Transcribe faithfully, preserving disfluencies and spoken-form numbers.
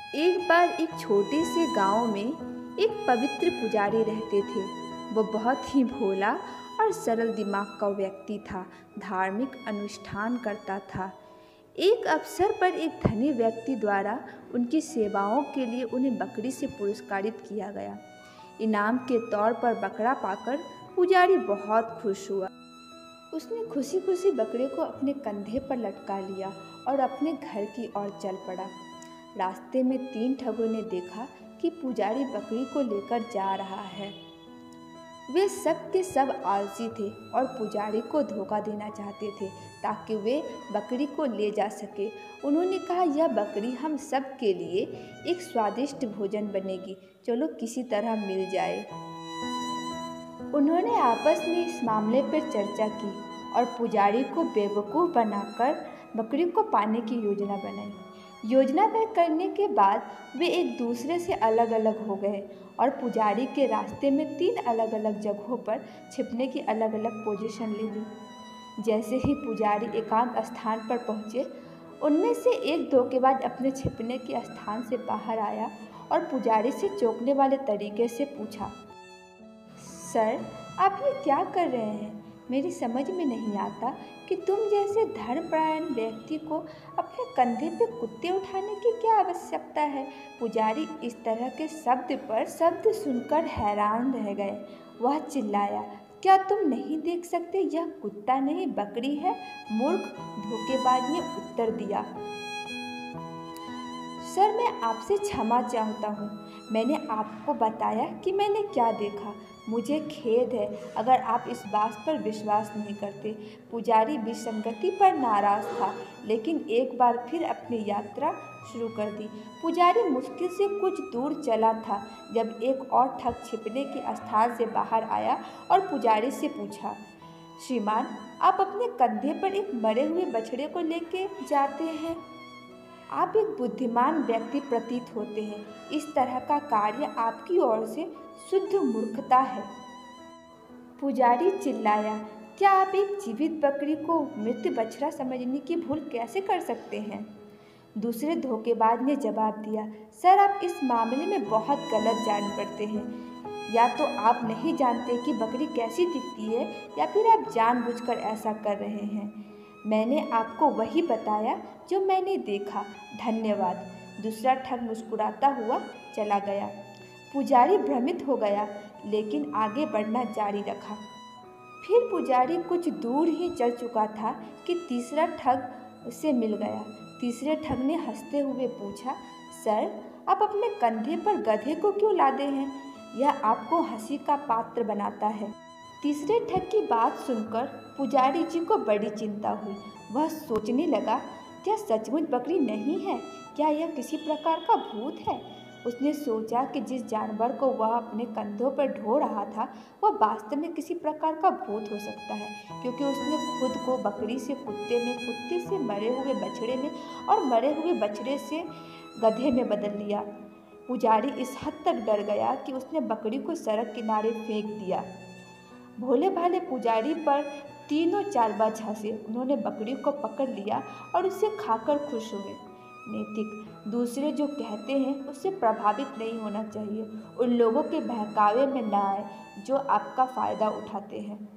एक बार एक छोटे से गांव में एक पवित्र पुजारी रहते थे। वो बहुत ही भोला और सरल दिमाग का व्यक्ति था। धार्मिक अनुष्ठान करता था। एक अवसर पर एक धनी व्यक्ति द्वारा उनकी सेवाओं के लिए उन्हें बकरी से पुरस्कारित किया गया। इनाम के तौर पर बकरा पाकर पुजारी बहुत खुश हुआ। उसने खुशी खुशी बकरे को अपने कंधे पर लटका लिया और अपने घर की ओर चल पड़ा। रास्ते में तीन ठगों ने देखा कि पुजारी बकरी को लेकर जा रहा है। वे सब के सब आलसी थे और पुजारी को धोखा देना चाहते थे ताकि वे बकरी को ले जा सके। उन्होंने कहा, यह बकरी हम सब के लिए एक स्वादिष्ट भोजन बनेगी, चलो किसी तरह मिल जाए। उन्होंने आपस में इस मामले पर चर्चा की और पुजारी को बेवकूफ़ बनाकर बकरी को पाने की योजना बनाई। योजना तय करने के बाद वे एक दूसरे से अलग अलग हो गए और पुजारी के रास्ते में तीन अलग अलग जगहों पर छिपने की अलग अलग पोजीशन ले ली। जैसे ही पुजारी एकांत स्थान पर पहुँचे, उनमें से एक धोखेबाज अपने छिपने के स्थान से बाहर आया और पुजारी से चौंकने वाले तरीके से पूछा, सर, आप ये क्या कर रहे हैं? मेरी समझ में नहीं आता कि तुम जैसे धर्मपरायण व्यक्ति को अपने कंधे पे कुत्ते उठाने की क्या आवश्यकता है। पुजारी इस तरह के शब्द पर शब्द सुनकर हैरान रह गए। वह चिल्लाया, क्या तुम नहीं देख सकते यह कुत्ता नहीं बकरी है? मूर्ख, धोखेबाज ने उत्तर दिया। सर, मैं आपसे क्षमा चाहता हूँ। मैंने आपको बताया कि मैंने क्या देखा। मुझे खेद है अगर आप इस बात पर विश्वास नहीं करते। पुजारी विसंगति पर नाराज था, लेकिन एक बार फिर अपनी यात्रा शुरू कर दी। पुजारी मुश्किल से कुछ दूर चला था जब एक और ठग छिपने के स्थान से बाहर आया और पुजारी से पूछा, श्रीमान, आप अपने कंधे पर एक मरे हुए बछड़े को लेके जाते हैं? आप एक बुद्धिमान व्यक्ति प्रतीत होते हैं। इस तरह का कार्य आपकी ओर से शुद्ध मूर्खता है। पुजारी चिल्लाया, क्या आप एक जीवित बकरी को मृत बछड़ा समझने की भूल कैसे कर सकते हैं? दूसरे धोखेबाज ने जवाब दिया, सर, आप इस मामले में बहुत गलत जान पड़ते हैं। या तो आप नहीं जानते कि बकरी कैसी दिखती है, या फिर आप जानबूझकर ऐसा कर रहे हैं। मैंने आपको वही बताया जो मैंने देखा। धन्यवाद। दूसरा ठग मुस्कुराता हुआ चला गया। पुजारी भ्रमित हो गया, लेकिन आगे बढ़ना जारी रखा। फिर पुजारी कुछ दूर ही चल चुका था कि तीसरा ठग उससे मिल गया। तीसरे ठग ने हंसते हुए पूछा, सर, आप अपने कंधे पर गधे को क्यों लादे हैं? यह आपको हंसी का पात्र बनाता है। तीसरे ठग की बात सुनकर पुजारी जी को बड़ी चिंता हुई। वह सोचने लगा, क्या सचमुच बकरी नहीं है? क्या यह किसी प्रकार का भूत है? उसने सोचा कि जिस जानवर को वह अपने कंधों पर ढो रहा था, वह वास्तव में किसी प्रकार का भूत हो सकता है, क्योंकि उसने खुद को बकरी से कुत्ते में, कुत्ते से मरे हुए बछड़े में और मरे हुए बछड़े से गधे में बदल लिया। पुजारी इस हद तक डर गया कि उसने बकरी को सड़क किनारे फेंक दिया। भोले भाले पुजारी पर तीनों चालबाज हंसे। उन्होंने बकरी को पकड़ लिया और उसे खाकर खुश हुए। नैतिक, दूसरे जो कहते हैं उससे प्रभावित नहीं होना चाहिए। उन लोगों के बहकावे में न आए जो आपका फ़ायदा उठाते हैं।